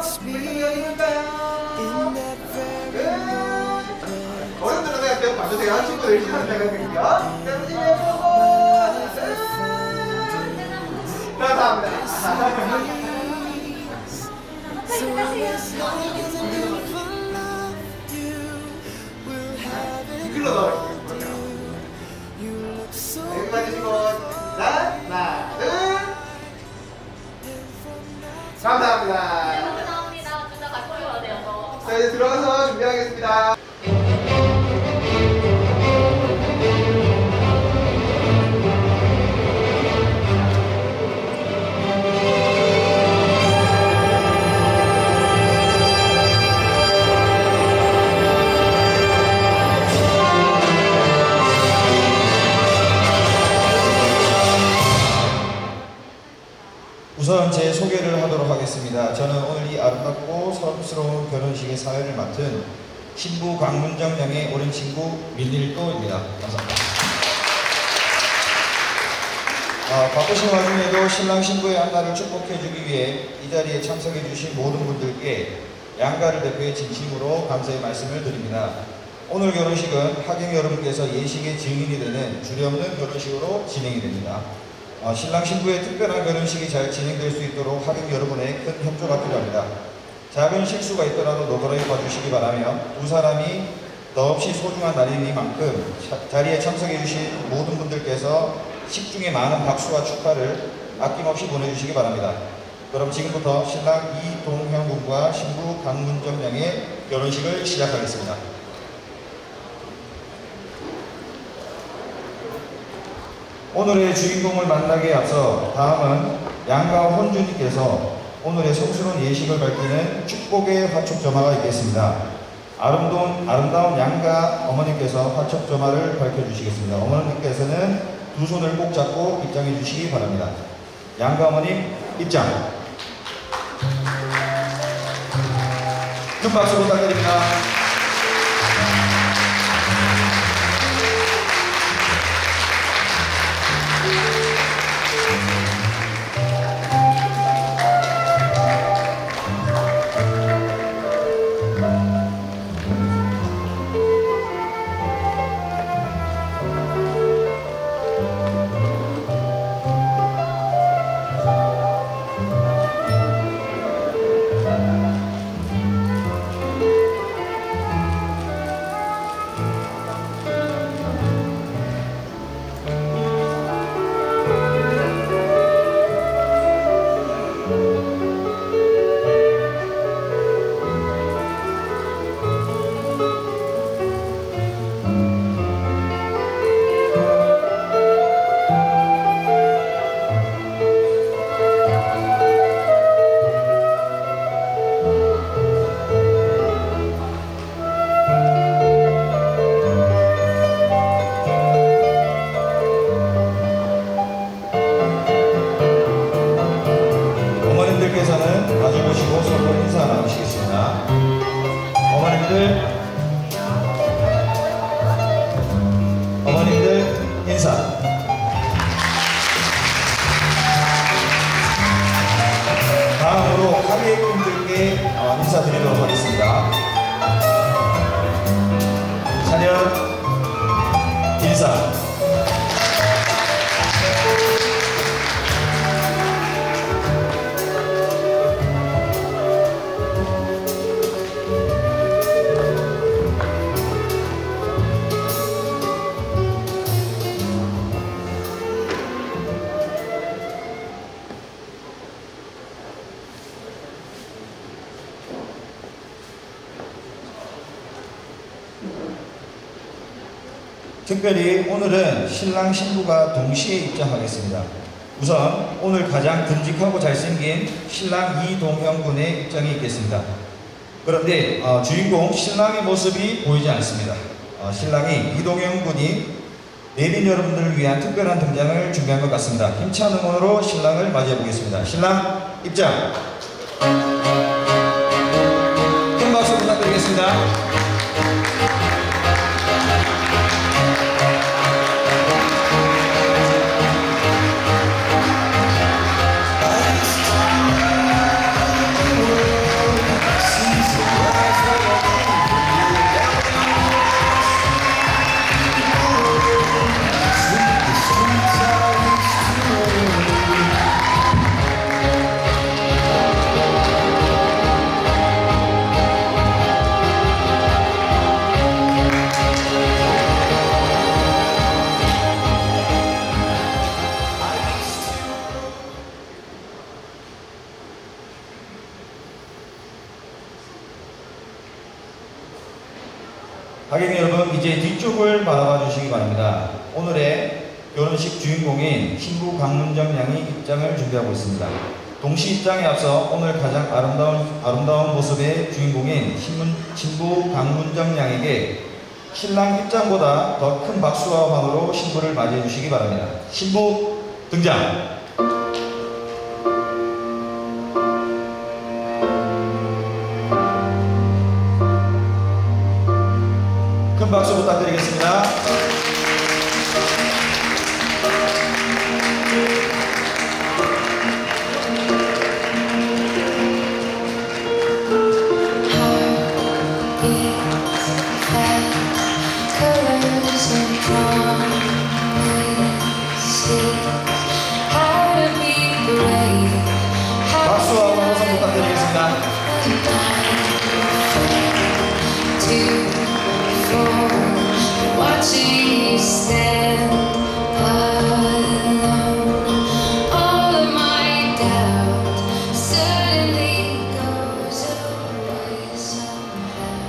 어른들은 그냥 벽 봐주세요. 친구들 열심히 한다고 할게요. 감사합니다. 이끌러 넣어요. 여기까지 치고 하나, 둘. 감사합니다. 감사합니다. 진짜 잘 보여야 돼요. 자, 이제 들어가서 준비하겠습니다. 우선 제 소개를 하도록 하겠습니다. 저는 오늘 이 아름답고 사랑스러운 결혼식의 사회를 맡은 신부 강문정 양의 어린 친구 민일도입니다. 감사합니다. 바쁘신 와중에도 신랑 신부의 한날을 축복해주기 위해 이 자리에 참석해주신 모든 분들께 양가를 대표해 진심으로 감사의 말씀을 드립니다. 오늘 결혼식은 하객 여러분께서 예식의 증인이 되는 주례없는 결혼식으로 진행이 됩니다. 신랑 신부의 특별한 결혼식이 잘 진행될 수 있도록 하객 여러분의 큰 협조가 필요합니다. 작은 실수가 있더라도 너그러이 봐주시기 바라며 두 사람이 더없이 소중한 날이니만큼 자리에 참석해 주신 모든 분들께서 식중에 많은 박수와 축하를 아낌없이 보내주시기 바랍니다. 그럼 지금부터 신랑 이동형 군과 신부 강문정 양의 결혼식을 시작하겠습니다. 오늘의 주인공을 만나기에 앞서 다음은 양가 혼주님께서 오늘의 성스러운 예식을 밝히는 축복의 화촉점화가 있겠습니다. 아름다운 양가 어머님께서 화촉점화를 밝혀주시겠습니다. 어머님께서는 두 손을 꼭 잡고 입장해 주시기 바랍니다. 양가 어머님 입장. 큰 박수 부탁드립니다. 마주보시고 서로 인사 나누시겠습니다. 어머님들 인사. 다음으로 하객분들께 인사드리도록 하겠습니다. 차렷 인사. 특별히 오늘은 신랑 신부가 동시에 입장하겠습니다. 우선 오늘 가장 듬직하고 잘생긴 신랑 이동형 군의 입장이 있겠습니다. 그런데 주인공 신랑의 모습이 보이지 않습니다. 신랑이 이동형 군이 내빈 여러분들을 위한 특별한 등장을 준비한 것 같습니다. 힘찬 응원으로 신랑을 맞이해 보겠습니다. 신랑 입장! 큰 박수 부탁드리겠습니다. 하객 여러분, 이제 뒤쪽을 바라봐 주시기 바랍니다. 오늘의 결혼식 주인공인 신부 강문정 양이 입장을 준비하고 있습니다. 동시 입장에 앞서 오늘 가장 아름다운 모습의 주인공인 신부 강문정 양에게 신랑 입장보다 더 큰 박수와 환호로 신부를 맞이해 주시기 바랍니다. 신부 등장! 큰 박수 부탁드리겠습니다. 박수와 환호성 부탁드리겠습니다. Watching you stand alone, all of my doubt suddenly goes away somehow.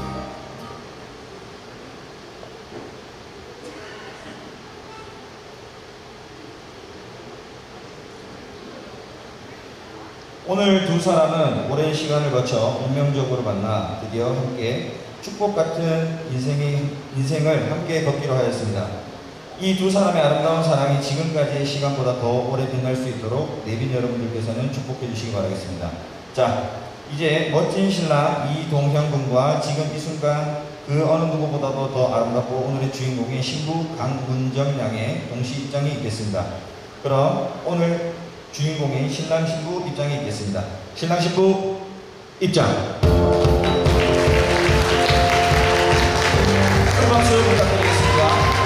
오늘 두 사람은 오랜 시간을 거쳐 운명적으로 만나 드디어 함께 축복 같은 인생을 함께 걷기로 하였습니다. 이 두 사람의 아름다운 사랑이 지금까지의 시간보다 더 오래 빛날 수 있도록 내빈 여러분들께서는 축복해 주시기 바라겠습니다. 자, 이제 멋진 신랑 이동현 군과 지금 이 순간 그 어느 누구보다도 더 아름답고 오늘의 주인공인 신부 강문정 양의 동시 입장이 있겠습니다. 그럼 오늘 주인공인 신랑 신부 입장이 있겠습니다. 신랑 신부 입장! 큰 박수 부탁드리겠습니다.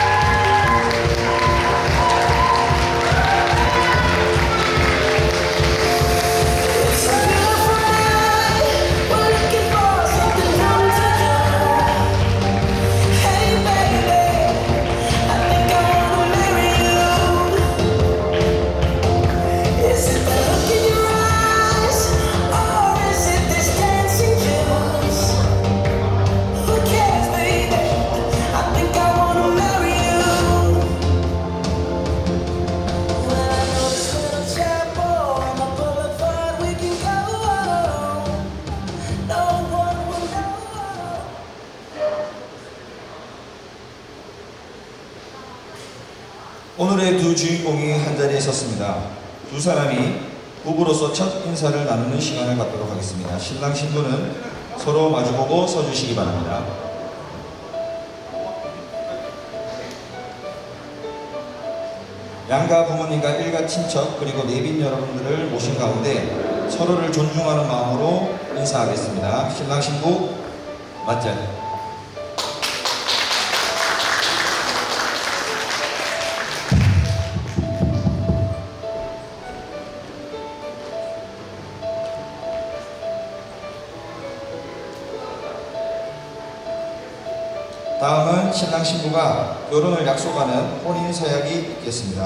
오늘의 두 주인공이 한자리에 섰습니다. 두 사람이 부부로서 첫 인사를 나누는 시간을 갖도록 하겠습니다. 신랑 신부는 서로 마주보고 서주시기 바랍니다. 양가 부모님과 일가 친척 그리고 내빈 여러분들을 모신 가운데 서로를 존중하는 마음으로 인사하겠습니다. 신랑 신부 맞자. 다음은 신랑 신부가 결혼을 약속하는 혼인 서약이 있겠습니다.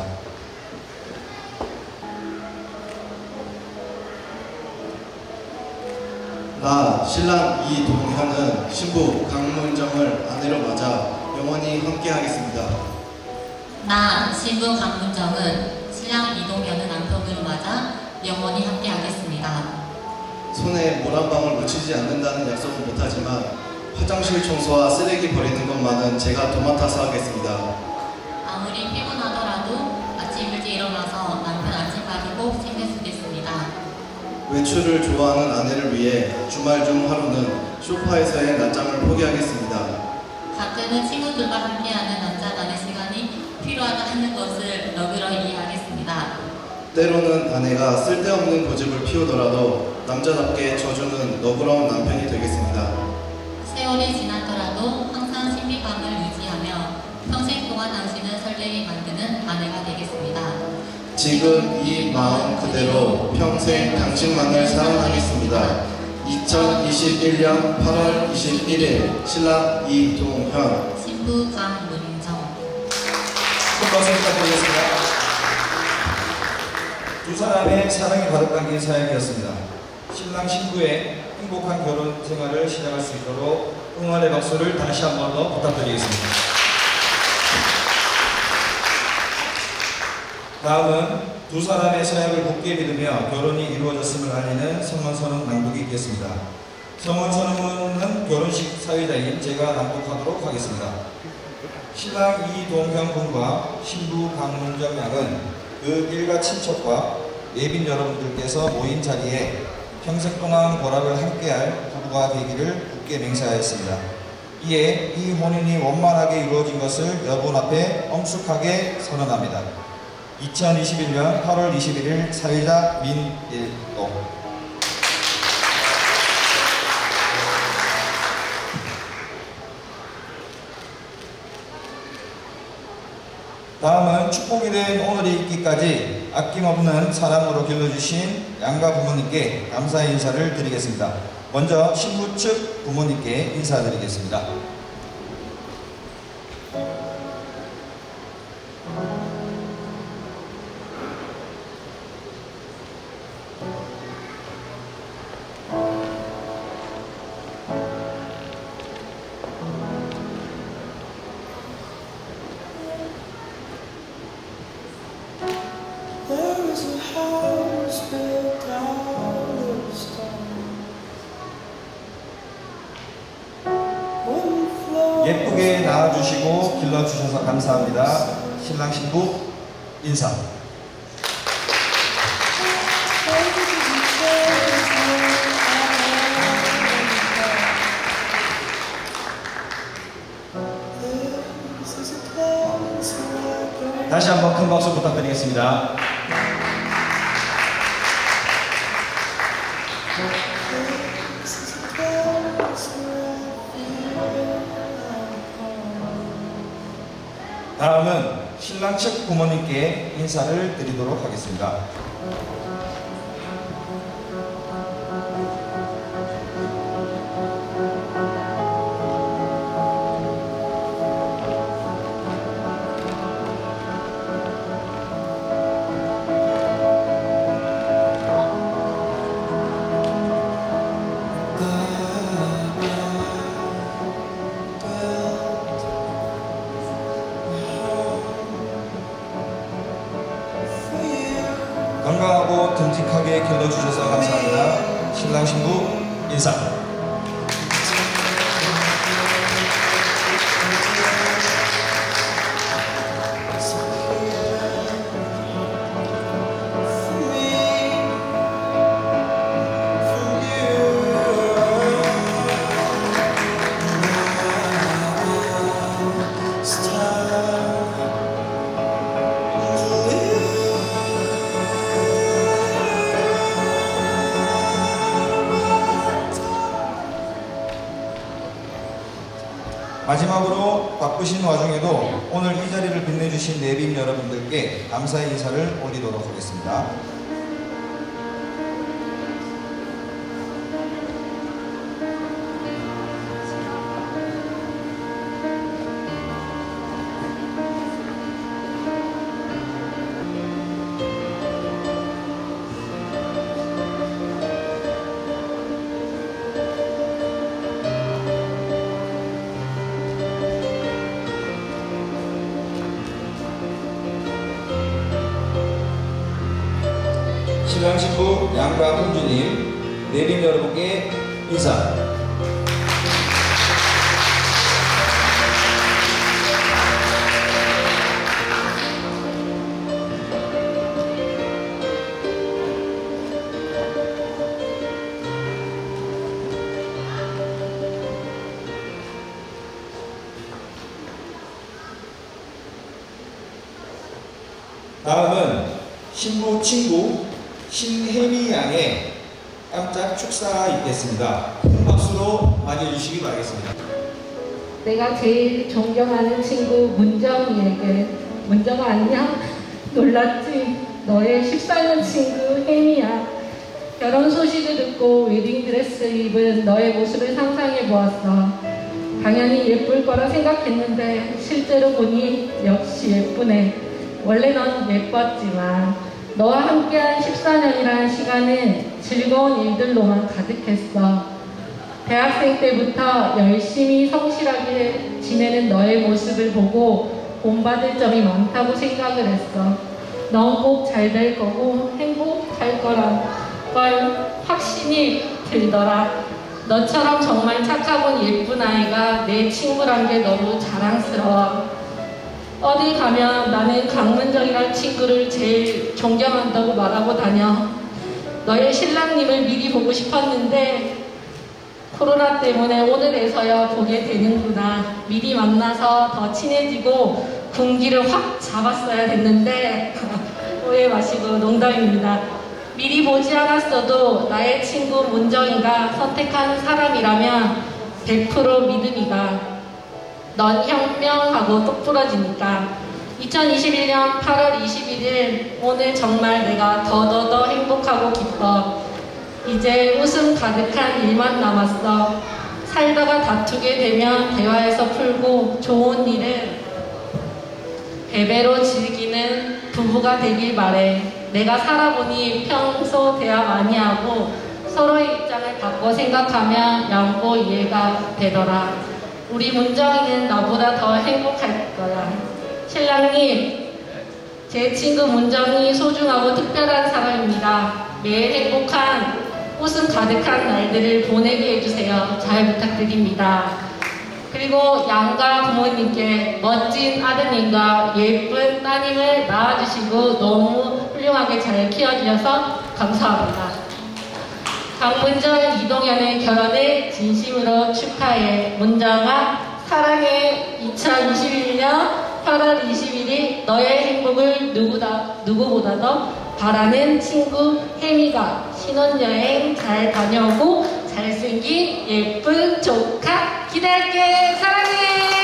나 신랑 이동현은 신부 강문정을 아내로 맞아 영원히 함께하겠습니다. 나 신부 강문정은 신랑 이동현을 남편으로 맞아 영원히 함께하겠습니다. 손에 물 한 방울 묻히지 않는다는 약속은 못하지만 화장실 청소와 쓰레기 버리는 것만은 제가 도맡아서 하겠습니다. 아무리 피곤하더라도 아침 일찍 일어나서 남편 아침까지 꼭 챙겨주겠습니다. 외출을 좋아하는 아내를 위해 주말 중 하루는 소파에서의 낮잠을 포기하겠습니다. 가끔은 친구들과 함께하는 남자만의 시간이 필요하다 하는 것을 너그러이 이해하겠습니다. 때로는 아내가 쓸데없는 고집을 피우더라도 남자답게 져주는 너그러운 남편이 되겠습니다. 세월이 지나더라도 항상 신비감을 유지하며 평생 동안 당신을 설레게 만드는 아내가 되겠습니다. 지금 이 마음 그대로 평생 당신만을 사랑하겠습니다. 2021년 8월 21일 신랑 이동현 신부 강문정. 큰 박수 부탁드리겠습니다. 두 사람의 사랑이 가득 담긴 사연이었습니다. 신랑 신부의 행복한 결혼 생활을 시작할 수 있도록 응원의 박수를 다시 한 번 더 부탁드리겠습니다. 다음은 두 사람의 서약을 굳게 믿으며 결혼이 이루어졌음을 알리는 성원서는 낭독이 있겠습니다. 성원서는 결혼식 사회자인 제가 낭독하도록 하겠습니다. 신랑 이동형 군과 신부 강문정 양은 그 일가 친척과 예빈 여러분들께서 모인 자리에 평생 동안 보람을 함께할 부부가 되기를 굳게 맹세하였습니다. 이에 이 혼인이 원만하게 이루어진 것을 여러분 앞에 엄숙하게 선언합니다. 2021년 8월 21일 사회자 민일도. 다음은 축복이 된 오늘이 있기까지 아낌없는 사랑으로 길러주신 양가 부모님께 감사의 인사를 드리겠습니다. 먼저 신부 측 부모님께 인사드리겠습니다. 예쁘게 낳아주시고 길러주셔서 감사합니다. 신랑 신부 인사. 다시 한번 큰 박수 부탁드리겠습니다. 다음은 신랑 측 부모님께 인사를 드리도록 하겠습니다. 건강하고 듬직하게 길러주셔서 감사합니다. 신랑 신부 인사. 마지막으로 바쁘신 와중에도 오늘 이 자리를 빛내주신 내빈 여러분들께 감사의 인사를 올리도록 하겠습니다. 신랑 신부 양가 혼주님, 내빈 여러분께 인사. 다음은 신부 친구 신혜미 양의 깜짝 축사가 있겠습니다. 큰 박수로 맞이해 주시기 바라겠습니다. 내가 제일 존경하는 친구 문정이에게, 문정아 안녕? 놀랐지? 너의 14년 친구 혜미야. 결혼 소식을 듣고 웨딩드레스 입은 너의 모습을 상상해 보았어. 당연히 예쁠 거라 생각했는데 실제로 보니 역시 예쁘네. 원래 넌 예뻤지만 너와 함께한 14년이라는 시간은 즐거운 일들로만 가득했어. 대학생 때부터 열심히 성실하게 지내는 너의 모습을 보고 본받을 점이 많다고 생각을 했어. 넌 꼭 잘 될 거고 행복할 거란 걸 확신이 들더라. 너처럼 정말 착하고 예쁜 아이가 내 친구란 게 너무 자랑스러워. 어디 가면 나는 강문정이란 친구를 제일 존경한다고 말하고 다녀. 너의 신랑님을 미리 보고 싶었는데 코로나 때문에 오늘에서야 보게 되는구나. 미리 만나서 더 친해지고 군기를 확 잡았어야 됐는데 오해 마시고 농담입니다. 미리 보지 않았어도 나의 친구 문정이가 선택한 사람이라면 100% 믿음이가. 넌 현명하고 똑부러지니까. 2021년 8월 21일 오늘 정말 내가 더더더 행복하고 기뻐. 이제 웃음 가득한 일만 남았어. 살다가 다투게 되면 대화해서 풀고 좋은 일은 배배로 즐기는 부부가 되길 바래. 내가 살아보니 평소 대화 많이 하고 서로의 입장을 바꿔 생각하면 양보 이해가 되더라. 우리 문정이는 나보다 더 행복할 거야. 신랑님, 제 친구 문정이 소중하고 특별한 사람입니다. 매일 행복한 웃음 가득한 날들을 보내게 해주세요. 잘 부탁드립니다. 그리고 양가 부모님께 멋진 아드님과 예쁜 따님을 낳아주시고 너무 훌륭하게 잘 키워주셔서 감사합니다. 강문정, 이동현의 결혼을 진심으로 축하해. 문정아, 사랑해. 2021년 8월 21일 너의 행복을 누구보다도 바라는 친구 혜미가 신혼여행 잘 다녀오고 잘생긴 예쁜 조카 기대할게. 사랑해.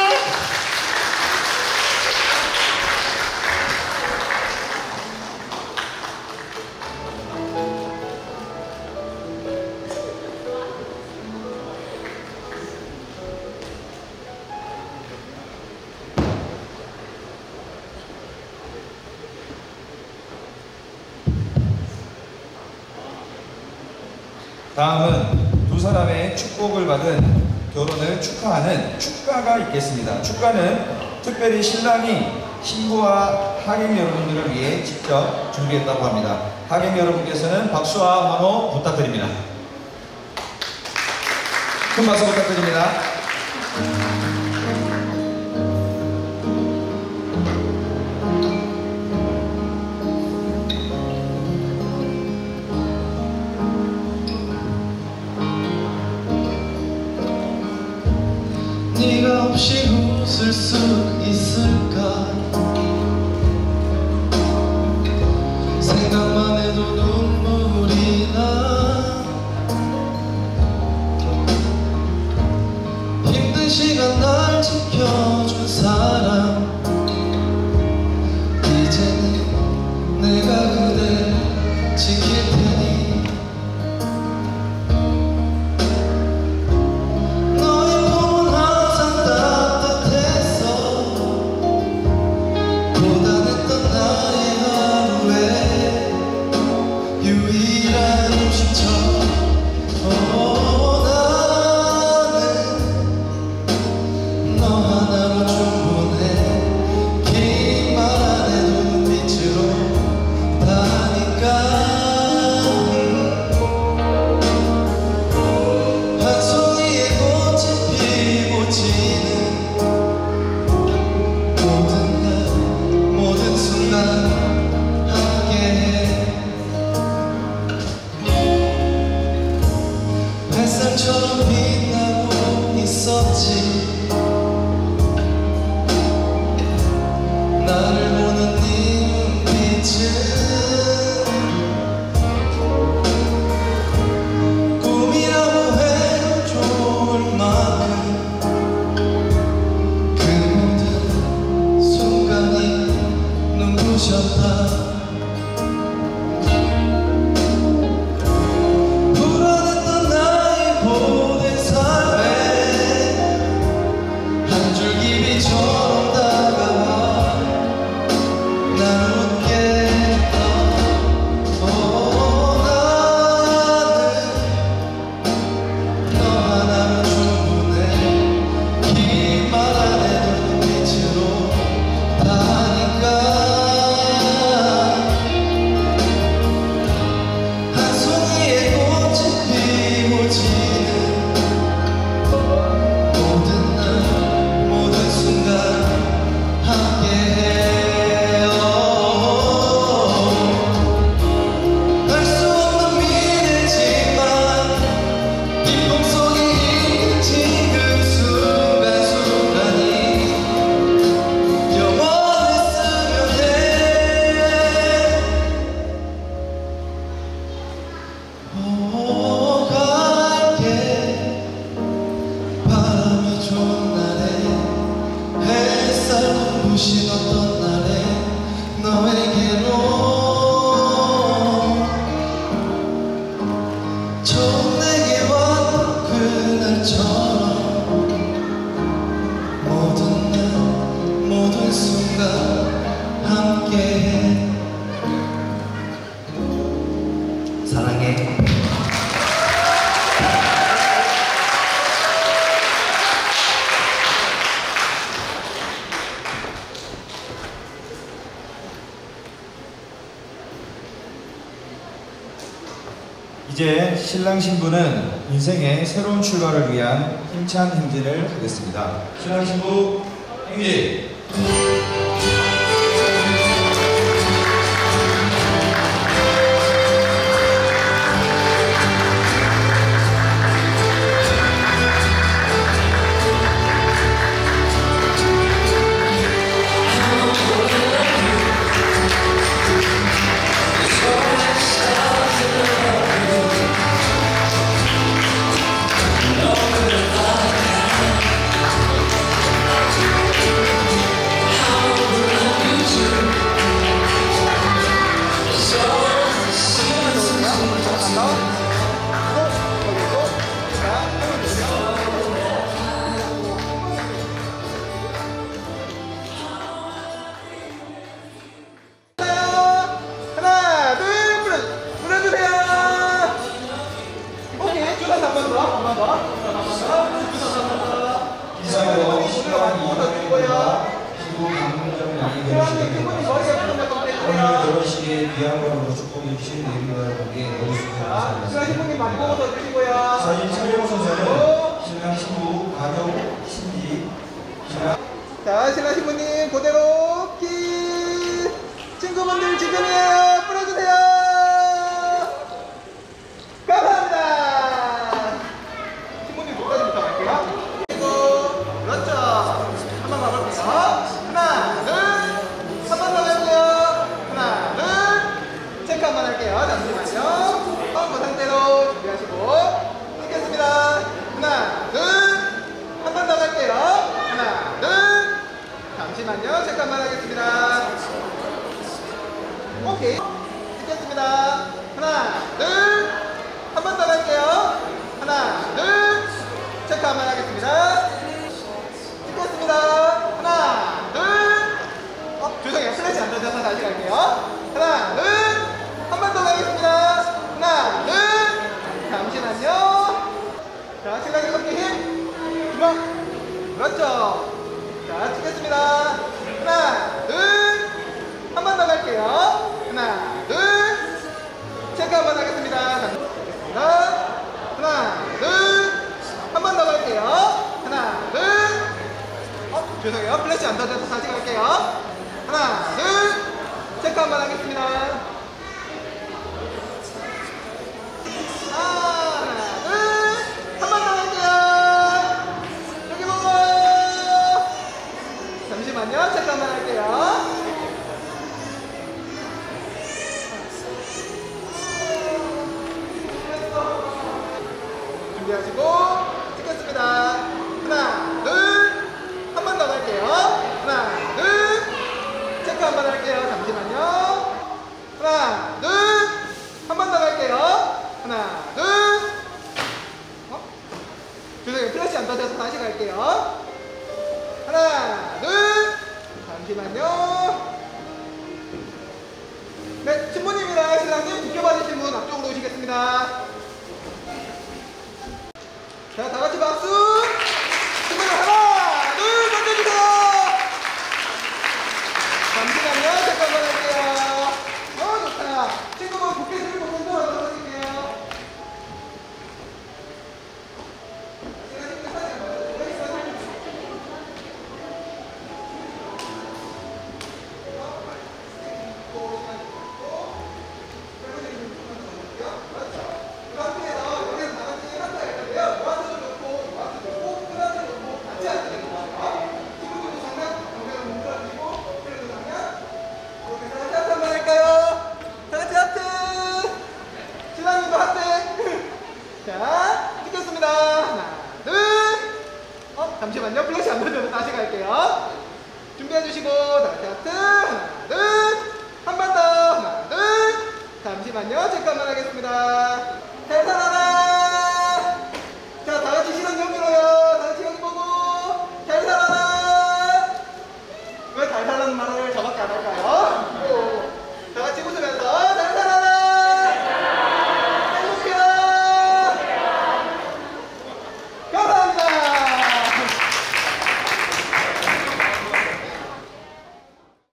다음은 두 사람의 축복을 받은 결혼을 축하하는 축가가 있겠습니다. 축가는 특별히 신랑이 신부와 하객 여러분들을 위해 직접 준비했다고 합니다. 하객 여러분께서는 박수와 환호 부탁드립니다. 큰 박수 부탁드립니다. 네가 없이 웃을 수 있을까? 생각만 해도 눈물이 나. 힘든 시간 날 지켜준 사람, 이제는 내가 그댈 지킬 테니. 햇살처럼 빛나고 있었지. 나를 보는 네 눈빛은 꿈이라고 해도 좋을 만큼 그 모든 순간이 눈부셨다. 이제 신랑 신부는 인생의 새로운 출발을 위한 힘찬 행진을 하겠습니다. 신랑 신부 행진! 이상으로 신랑 이동훈과 신부 강문정 양의 결혼식이 오늘 결혼식에 귀한 걸음으로 축복해 주신 예비 여러분께 모두 축하드립니다. 사진 촬영 순서는 신랑 신부 가족 친지 신랑 자, 신랑 신부님 그대로 키 친구분들 주변에 뿌려주세요. 감사합니다. 신부님 끝까지부터 갈게요. 그리고 그렇죠. 한번 가볼게요. 하나, 둘, 한 번 더 갈게요. 하나, 둘, 체크 한번 할게요. 잠시만요. 그 상태로 준비하시고 찍겠습니다. 하나, 둘, 한 번 더 갈게요. 하나, 둘. 잠시만요. 체크 한번 하겠습니다. 오케이. 찍겠습니다. 하나, 둘. 한 번 더 갈게요. 하나, 둘. 체크 한번 하겠습니다. 찍겠습니다. 하나, 둘. 죄송해요. 플래시 안 던져서 다시 갈게요. 하나, 둘. 한 번 더 가겠습니다. 하나, 둘. 잠시만요. 자, 신랑이 어깨 힘. 주먹. 그렇죠. 자, 찍겠습니다. 하나, 둘. 한 번 더 갈게요. 하나, 둘. 체크 한번 하겠습니다. 하나, 둘. 한 번 더 갈게요. 하나, 둘. 죄송해요. 플래시 안 던져서 다시 갈게요. 하나, 둘. 체크 한번 하겠습니다. 하나, 둘. 한 번 더 갈게요. 여기 보고. 잠시만요. 체크 한번 할게요. 준비하시고 찍겠습니다. 하나, 둘. 한 번 더 갈게요. 하나, 둘. 체크 한번 할게요. 잠시만요. 하나, 둘. 한 번 더 갈게요. 하나, 둘. 죄송해요. 플래시 안 던져서 다시 갈게요. 하나, 둘. 잠시만요. 네, 신부님이랑 신랑님 비켜봐주신 분 앞쪽으로 오시겠습니다. 자, 다 같이 박수! 신부님 하나, 둘, 던져주세요! 잠시만요. 잠깐만 할게요. 좋다. 친구분 부케 들고 공부하러 들어가실게요. 잠시만요. 플래시 안 던져서 다시 갈게요. 준비해주시고 다시 하트. 하나, 둘. 한 번 더. 하나, 둘. 잠시만요. 체크 한번 하겠습니다. 해산 하나.